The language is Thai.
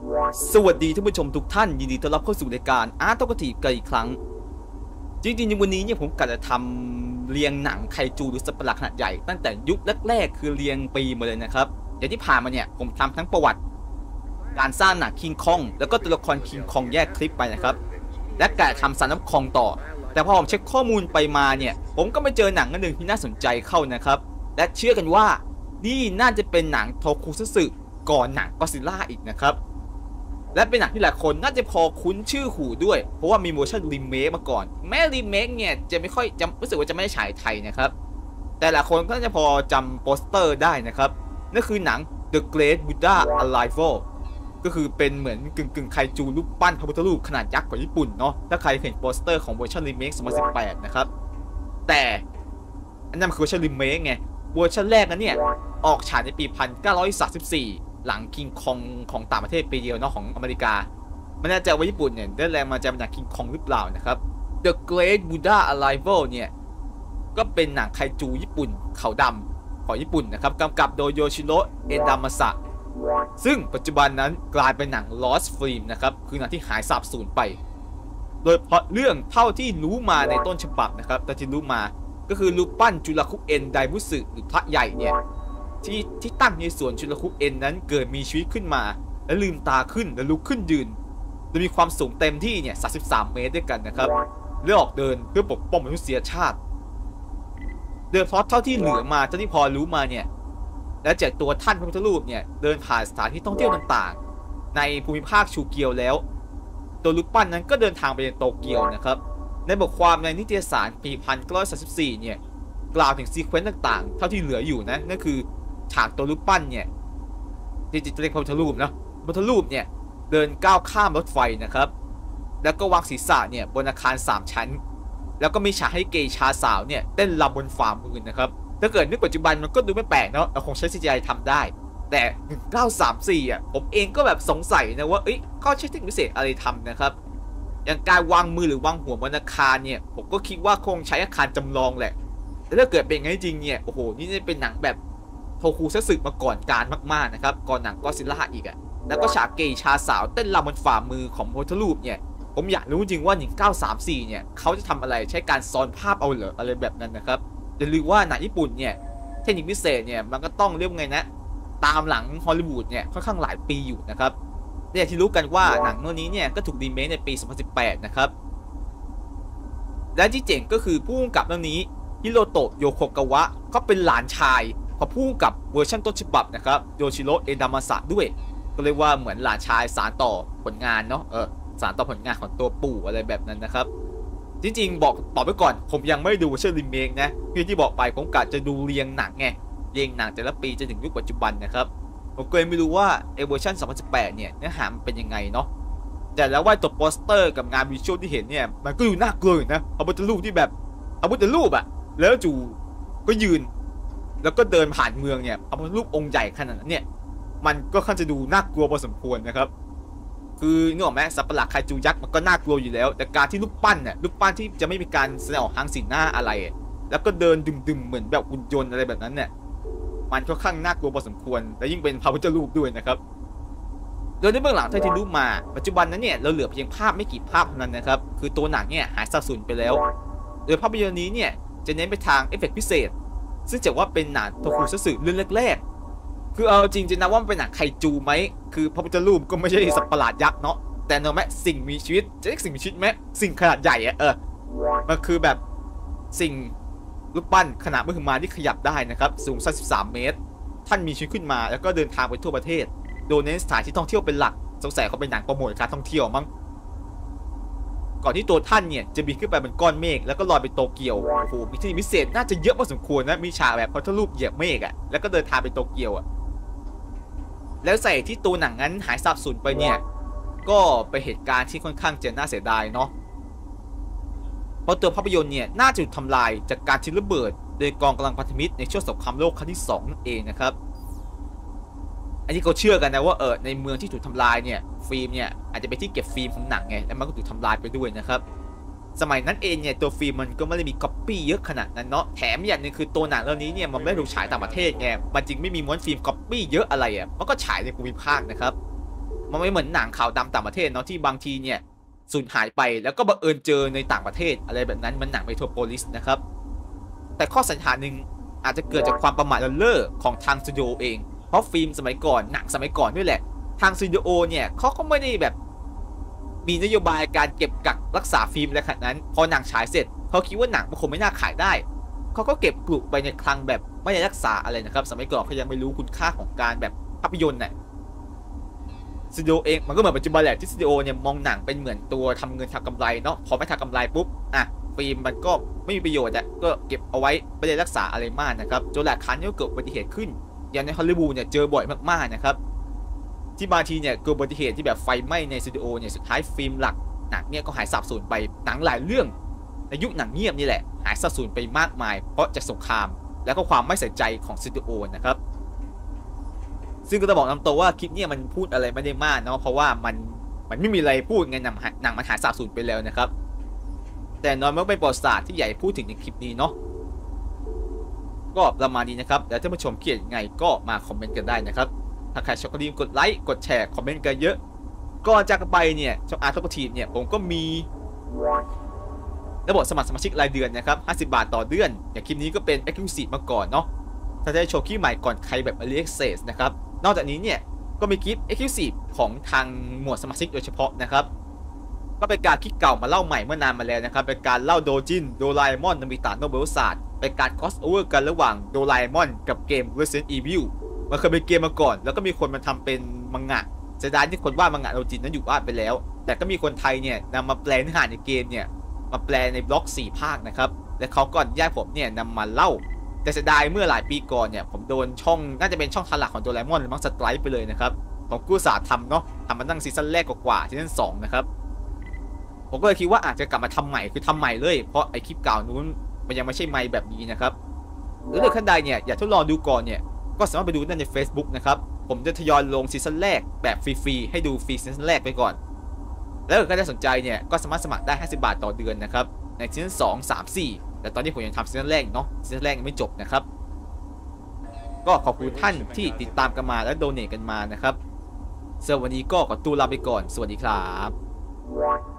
สวัสดีท่านผู้ชมทุกท่านยินดีต้อนรับเข้าสู่รายการอาร์ตโตกทีกันอีกครั้งจริงๆในวันนี้เนี่ยผมกะจะทำเรียงหนังไคจูหรือสัตว์ประหลาดขนาดใหญ่ตั้งแต่ยุคแรกๆคือเรียงปีมาเลยนะครับอย่างที่ผ่านมาเนี่ยผมทำทั้งประวัติการสร้างหนังคิงคองแล้วก็ตัวละครคิงคองแยกคลิปไปนะครับและกะทำซันน้ำคองต่อแต่พอผมเช็คข้อมูลไปมาเนี่ยผมก็ไม่เจอหนังอันหนึ่งที่น่าสนใจเข้านะครับและเชื่อกันว่านี่น่าจะเป็นหนังโทคุซัตสึก่อนหนังก็อดซิลล่าอีกนะครับและเป็นหนังที่หลายคนน่าจะพอคุ้นชื่อหูด้วยเพราะว่ามีเวอร์ชันรีเมคมาก่อนแม้รีเมคเนี่ยจะไม่ค่อยจำรู้สึกว่าจะไม่ได้ฉายไทยนะครับแต่หลายคนก็น่าจะพอจำโปสเตอร์ได้นะครับนั่นคือหนัง The Great Buddha Arrival ก็คือเป็นเหมือนกึ่งไคจูรูปปั้นพระพุทธรูปขนาดยักษ์ของญี่ปุ่นเนาะถ้าใครเห็นโปสเตอร์ของเวอร์ชันรีเมค2018นะครับแต่อันนั้นคือเวอร์ชันรีเมคไงเวอร์ชันแรกนั้นเนี่ยออกฉายในปี1934หลังคิงคองของต่างประเทศปีเดียวเนาะของอเมริกาไม่แน่ใจว่าญี่ปุ่นเนี่ยได้แรงมาจากหนังคิงคองหรือเปล่านะครับ The Great Buddha Arrival เนี่ยก็เป็นหนังไคจูญี่ปุ่นขาวดำของญี่ปุ่นนะครับกำกับโดยโยชิโร่เอดามะสะซึ่งปัจจุบันนั้นกลายเป็นหนัง Lost Film นะครับคือหนังที่หายสาบสูญไปโดยเพราะเรื่องเท่าที่รู้มาในต้นฉบับนะครับแต่ที่รู้มาก็คือรูปปั้นจุลคุเอ็นไดบุสึหรือพระใหญ่เนี่ยที่ตั้งในสวนจุลคุเอ็นนั้นเกิดมีชีวิตขึ้นมาและลืมตาขึ้นและลุกขึ้นยืนโดยมีความสูงเต็มที่เนี่ย33 เมตรด้วยกันนะครับเลือกออกเดินเพื่อปกป้องมนุษยชาติโดยเพราะเท่าที่เหลือมาเท่าที่พอรู้มาเนี่ยและจากตัวท่านพระพุทธรูปเนี่ยเดินผ่านสถานที่ท่องเที่ยวต่างๆในภูมิภาคชูเกียวแล้วตัวรูปปั้นนั้นก็เดินทางไปยังโตเกียวนะครับในบทความในนิตยสารปี1934เนี่ยกล่าวถึงซีเควนต์ต่างๆเท่าที่เหลืออยู่นะนั่นคือฉากตัวรูปปั้นเนี่ยที่จะเรียกพระพุทธรูปนะพระพุทธรูปเนี่ยเดินก้าวข้ามรถไฟนะครับแล้วก็วางศีรษะเนี่ยบนอาคาร3 ชั้นแล้วก็มีฉากให้เกย์ชาสาวเนี่ยเต้นรำบนฝ่ามือนะครับถ้าเกิดนึกปัจจุบันมันก็ดูไม่แปลกเนาะเราคงใช้ CGI ทำได้แต่1934ผมเองก็แบบสงสัยนะว่าเขาใช้เทคนิคพิเศษอะไรทำนะครับอย่างการวางมือหรือวางหัวบนอาคารเนี่ยผมก็คิดว่าคงใช้อาคารจำลองแหละแต่ถ้าเกิดเป็นอย่างนี้จริงเนี่ยโอ้โหนี่จะเป็นหนังแบบโทคุซัตสึมาก่อนการมากๆนะครับก่อนหนังก็อดซิลล่าอีกแล้วก็ฉากเกย์ชาสาวเต้นรำบนฝ่ามือของพระพุทธรูปเนี่ยผมอยากรู้จริงว่า1934เนี่ยเขาจะทำอะไรใช้การซ้อนภาพเอาเหรออะไรแบบนั้นนะครับอย่าลืมว่าหนังญี่ปุ่นเนี่ยเทคนิคพิเศษเนี่ยมันก็ต้องเรียกไงนะตามหลังฮอลลีวูดเนี่ยค่อนข้างหลายปีอยู่นะครับเนี่ยที่รู้กันว่าหนังเรื่องนี้เนี่ยก็ถูกรีเมคในปี2018นะครับและที่เจ๋งก็คือผู้กำกับเรื่องนี้ฮิโรโตะโยโคกาวะก็เป็นหลานชายของผู้กำกับเวอร์ชันต้นฉบับนะครับโยชิโร่เอดามะสะด้วยก็เรียกว่าเหมือนหลานชายสานต่อผลงานเนาะสานต่อผลงานของตัวปู่อะไรแบบนั้นนะครับจริงๆบอกไว้ก่อนผมยังไม่ดูเวอร์ชันรีเมคนะที่บอกไปผมกะจะดูเรียงหนังไงเรียงหนังแต่ละปีจนถึงยุคปัจจุบันนะครับผมก็เลยไม่รู้ว่าเวอร์ชัน2018เนี่ยเนื้อหามันเป็นยังไงเนาะแต่แล้วว่าตัวโปสเตอร์กับงานวิชวลที่เห็นเนี่ยมันก็ดูน่ากลัวนะเอาพุทธรูปที่แบบเอาพุทธรูปแล้วจู่ก็ยืนแล้วก็เดินผ่านเมืองเนี่ยเอาพุทธรูปองค์ใหญ่ขนาดนั้นเนี่ยมันก็ค่อนจะดูน่ากลัวพอสมควรนะครับคือนึกออกไหมสัตว์ประหลาดไคจูยักษ์มันก็น่ากลัวอยู่แล้วแต่การที่รูปปั้นที่จะไม่มีการแสดงออกทางสีหน้าอะไรแล้วก็เดินดึมๆเหมือนแบบหุ่นยนต์อะไรแบบนั้นเนี่ยมันค่อนข้างน่ากลัวพอสมควรและยิ่งเป็นพระพุทธรูปด้วยนะครับโดยในเบื้องหลังที่รู้มาปัจจุบันนั้นเนี่ยเราเหลือเพียงภาพไม่กี่ภาพเท่านั้นนะครับคือตัวหนังเนี่ยหายสาบสูญไปแล้วโดยภาพยนตร์นี้เนี่ยจะเน้นไปทางเอฟเฟกต์พิเศษซึ่งจะว่าเป็นหนังโทคุซัตสึเรื่องแรกๆคือเอาจริงจะนับว่ามันเป็นหนังไคจูไหมคือพระพุทธรูปก็ไม่ใช่สัตว์ประหลาดยักษ์เนาะแต่เนอะแม้สิ่งมีชีวิตจะเรียกสิ่งมีชีวิตไหมสิ่งขนาดใหญ่มันคือแบบสิ่งรูปปั้นขนาดมหึมาที่ขยับได้นะครับสูง33 เมตรท่านมีชีวิตขึ้นมาแล้วก็เดินทางไปทั่วประเทศโดยเน้นสถานที่ท่องเที่ยวเป็นหลักสงสัยเขาเป็นหนังโปรโมทการท่องเที่ยวมั้งก่อนที่ตัวท่านเนี่ยจะบินขึ้นไปบนก้อนเมฆแล้วก็ลอยไปโตเกียวโอ้โหมีที่พิเศษน่าจะเยอะพอสมควรนะมีฉากแบบพระพุทธรูปเหยียบเมฆแล้วก็เดินทางไปโตเกียวแล้วใส่ที่ตัวหนังนั้นหายสาบสูญไปเนี่ยก็เป็นเหตุการณ์ที่ค่อนข้างจะน่าเสียดายเนาะเพราะตัวภาพยนตร์เนี่ยน่าจะถูกทำลายจากการทิ้งระเบิดโดยกองกำลังพันธมิตรในช่วงสงครามโลกครั้งที่2นั่นเองนะครับอันนี้เขาเชื่อกันนะว่าในเมืองที่ถูกทำลายเนี่ยฟิล์มเนี่ยอาจจะเป็นที่เก็บฟิล์มของหนังไงแล้วมันก็ถูกทำลายไปด้วยนะครับสมัยนั้นเองเนี่ยตัวฟิล์มมันก็ไม่ได้มีก๊อปปี้เยอะขนาดนั้นเนาะแถมอย่างนึงคือตัวหนังเรื่องนี้เนี่ยมันไม่ได้ถูกฉายต่างประเทศไงมันจึงไม่มีม้วนฟิล์มก๊อปปี้เยอะอะไรมันก็ฉายในภูมิภาคนะครับมันไม่เหมือนหนังข่าวดำต่างประเทศเนาะที่บางทีเนี่ยสูญหายไปแล้วก็บังเอิญเจอในต่างประเทศอะไรแบบนั้นมันหนังเมโทรโพลิสนะครับแต่ข้อสันนิษฐานหนึ่งอาจจะเกิดจากความประมาทเลิศของทางสตูดิโอเองเพราะฟิล์มสมัยก่อนหนังสมัยก่อนด้วยแหละทางสตูดิโอเนี่ยเขาก็ไม่ได้แบบมีนโยบายการเก็บกักรักษาฟิล์มอะไรขนาดนั้นพอหนังฉายเสร็จเขาคิดว่าหนังมันคงไม่น่าขายได้เขาก็เก็บกลุไปในคลังแบบไม่ได้รักษาอะไรนะครับสมัยก่อนเขายังไม่รู้คุณค่าของการแบบภาพยนตร์น่ะสตูดิโอเองมันก็เหมือนปัจจุบันแหละที่สตูดิโอเนี่ยมองหนังเป็นเหมือนตัวทำเงินทำกำไรเนาะพอไม่ทำกำไรปุ๊บอ่ะฟิล์มมันก็ไม่มีประโยชน์อ่ะก็เก็บเอาไว้ไม่ได้รักษาอะไรมากนะครับจนหลายครั้งก็เกิดอุบัติเหตุขึ้นอย่างในฮอลลีวูดเนี่ยเจอบ่อยมากๆนะครับที่บางทีเนี่ยเกิดอุบัติเหตุที่แบบไฟไหม้ในสตูดิโอเนี่ยสุดท้ายฟิล์มหลักหนังเนี่ยก็หายสาบสูญไปหนังหลายเรื่องในยุคหนังเงียบนี่แหละหายสาบสูญไปมากมายเพราะจากสงครามแล้วก็ความไม่ใส่ใจของสตูดิโอนะครับซึ่งก็ต้องบอกนำตัวว่าคลิปนี้มันพูดอะไรไม่ได้มากเนาะเพราะว่ามันไม่มีอะไรพูดไงหนังมันหายสาบสูญไปแล้วนะครับแต่น้อยมันเป็นประวัติศาสตร์ที่ใหญ่พูดถึงในคลิปนี้เนาะก็ประมาณนี้นะครับแล้วท่านผู้ชมคิดยังไงก็มาคอมเมนต์กันได้นะครับถ้าใครชอบก็รีบกดไลค์กดแชร์คอมเมนต์กันเยอะก่อนจากไปเนี่ยช่องอาร์ตท็อปทีมเนี่ยผมก็มีระบบสมัครสมาชิกรายเดือนนะครับ50 บาทต่อเดือนอย่างคลิปนี้ก็เป็น Exclusive มาก่อนเนาะถ้าจะได้โชว์คลิปใหม่ก่อนใครแบบ Early Access นะครับนอกจากนี้เนี่ยก็มีคลิป Exclusive ของทางหมวดสมาชิกโดยเฉพาะนะครับก็เป็นการคลิปเก่ามาเล่าใหม่เมื่อนานมาแล้วนะครับเป็นการเล่าโดจินโดราเอมอนนามิตะโนเบลศาสตร์เป็นการ cross over กันระหว่างโดราเอมอนกับเกม Resident Evil มันเคยเป็นเกมมาก่อนแล้วก็มีคนมาทำเป็นมังงะเสียดายที่คนวาดมังงะโดจินนั้นอยู่วาดไปแล้วแต่ก็มีคนไทยเนี่ยนำมาแปลเนื้อหาในเกมเนี่ยมาแปลในบล็อก4 ภาคนะครับและเขาก่อนย้ายผมเนี่ยนำมาเล่าแต่เสียดายเมื่อหลายปีก่อนเนี่ยผมโดนช่องน่าจะเป็นช่องทางหลักของโดราเอมอนมั้งสไตร์ไปเลยนะครับผมกู้สาทำเนาะทำมาตั้งซีซั่นแรกกว่าซีซั่น2นะครับผมก็เลยคิดว่าอาจจะกลับมาทำใหม่คือทำใหม่เลยเพราะไอคลิปเก่านู้นมันยังไม่ใช่ไมค์แบบนี้นะครับหรือขั้นใดเนี่ยอยากทดลองดูก่อนเนี่ยก็สามารถไปดูได้ใน Facebook นะครับผมจะทยอยลงซีซั่นแรกแบบฟรีๆให้ดูฟรีซีซั่นแรกไปก่อนแล้วถ้าได้สนใจเนี่ยก็สามารถสมัครได้50 บาทต่อเดือนนะครับในซีซั่น2 3 4แต่ตอนนี้ผมยังทำซีซั่นแรกเนาะซีซั่นแรกยังไม่จบนะครับก็ขอบคุณท่านที่ติดตามกันมาและโดเนทกันมานะครับสำหรับวันนี้ก็ขอตัวลาไปก่อนสวัสดีครับ